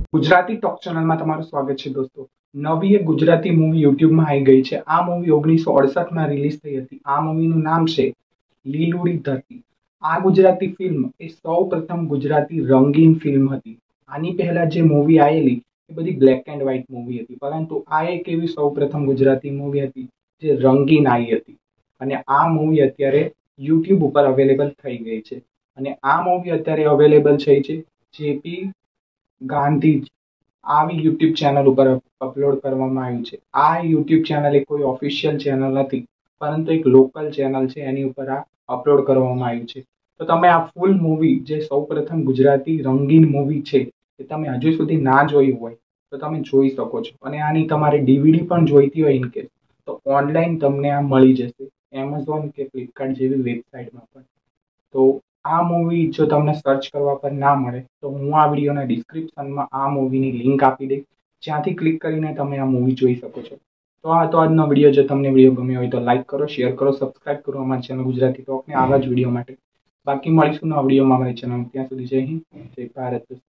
Gujarati talk ચેનલમાં તમારું સ્વાગત છે દોસ્તો. નવી એક ગુજરાતી મૂવી યુટ્યુબમાં આવી ગઈ છે. આ મૂવી 1968માં રિલીઝ થઈ હતી. આ મૂવીનું નામ છે લીલુડી ધરતી. આ ગુજરાતી ફિલ્મ એ સૌ પ્રથમ ગુજરાતી રંગીન ફિલ્મ હતી. આની પહેલા જે મૂવી આવેલી એ બધી બ્લેક એન્ડ વ્હાઇટ મૂવી હતી, પરંતુ આ એક એવી સૌ પ્રથમ ગુજરાતી મૂવી હતી જે રંગીન આવી હતી. અને આ મૂવી અત્યારે યુટ્યુબ ઉપર અવેલેબલ થઈ ગઈ છે. અને આ મૂવી અત્યારે અવેલેબલ છે જેપી ગાંધી આવી યુટ્યુબ ચેનલ ઉપર અપલોડ કરવામાં આવ્યું છે. આ યુટ્યુબ ચેનલ એ કોઈ ઓફિશિયલ ચેનલ નથી, પરંતુ એક લોકલ ચેનલ છે, એની ઉપર આ અપલોડ કરવામાં આવ્યું છે. તો તમે આ ફૂલ મૂવી જે સૌ પ્રથમ ગુજરાતી રંગીન મૂવી છે એ તમે હજુ સુધી ના જોઈ હોય તો તમે જોઈ શકો છો. અને આની તમારે ડીવીડી પણ જોઈતી હોય ઇનકેસ તો ઓનલાઈન તમને આ મળી જશે એમેઝોન કે ફ્લિપકાર્ટ જેવી વેબસાઇટમાં પણ. તો આ મૂવી જો તમને સર્ચ કરવા પર ના મળે તો હું આ વિડીયોના ડિસ્ક્રિપ્શનમાં આ મૂવીની લિંક આપી દઈશ, જ્યાંથી ક્લિક કરીને તમે આ મૂવી જોઈ શકો છો. તો આ તો આજનો વિડીયો. જો તમને વિડીયો ગમ્યો હોય તો લાઈક કરો, શેર કરો, સબસ્ક્રાઇબ કરો અમારી ચેનલ ગુજરાતી ટોકને આવા જ વિડીયો માટે. બાકી મળીશું નવા વિડીયોમાં અમારી ચેનલ. ત્યાં સુધી જય હિન્દ, જય ભારત.